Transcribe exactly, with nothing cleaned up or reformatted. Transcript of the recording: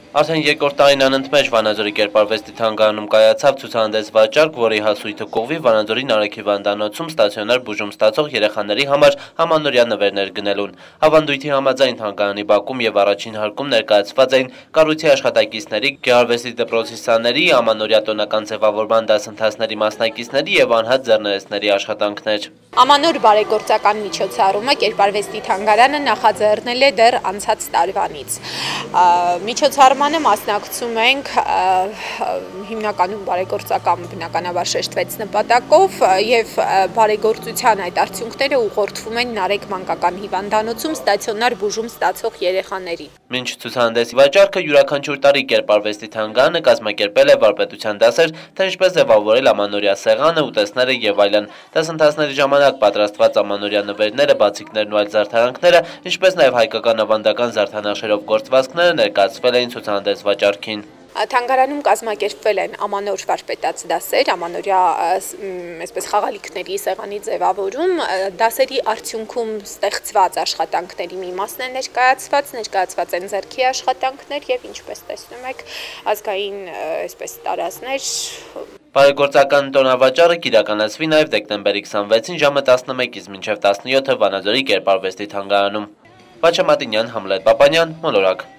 Արդեն երկրորդ տարին անընդմեջ Վանաձորի կերպարվեստի թանգարանում կայացավ ցուցահանդես վաճառք, որի հասույթը կողմի Վանաձորի Նարեքի հիվանդանոցում ստացիոնար բուժում ստացող երեխաների համար ամանորյա նվերներ գնելուն։ Ավանդույթի համաձայն թանգարանի բակում եւ առաջին հարկում ներկայացված էին կառույցի աշխատակիցների, գեղարվեստի դպրոցի սաների, ամանորյա տոնական ձևավորման դասընթացների մասնակիցների եւ անհատ ձեռներեցների աշխատանքներ։ Ամանոր բարեգործական միջոցառումը կերպարվեստի թանգարանը նախաձեռնել է դեռ անցած տարվանից։ Միջոցառմանը մասնակցում ենք հիմնականում բարեգործական բնականաբար շեշտվեց նպատակով եւ բարեգործության այդ արդյունքները ուղղորդվում են Նարեկ մանկական հիվանդանոցում ստացիոնար բուժում ստացող երեխաներին։ Մինչ ցուցահանդեսի վաճառքը յուրաքանչյուր տարի կերպարվեստի թանգարանը կազմակերպել է վարպետության դասեր, թե ինչպես ձևավորել ամանորյա սեղանը, ուտեստները եւ այլն։ Դասընթացների ժամանակ պատրաստված ամանորյա նվերները, բացիկներն ու այլ զարդարանքները, ինչպես նաեւ հայկական ավանդական զարդանախշերով գործվածքները ներկայացվել էին ցուցահանդես վաճառքին։ Թանգարանում կազմակերպվել են ամանոր վարպետաց դասեր, ամանորյա այսպես խաղալիքների սեղանի ձևավորում, դասերի արդյունքում ստեղծված աշխատանքների մի մասն է ներկայացված, ներկայացված են ձեռքի աշխատանքներ եւ ինչպես տեսնում եք, ազգային այսպես տարազներ։ Բարեգործական տոնավաճառը կիրականացվի նաեւ դեկտեմբերի քսանվեցին ժամը տասնմեկից մինչեւ տասնյոթը Վանաձորի կերպարվեստի թանգարանում։ Վաչե Մատինյան, Համլետ Պապանյան, Մոլորակ։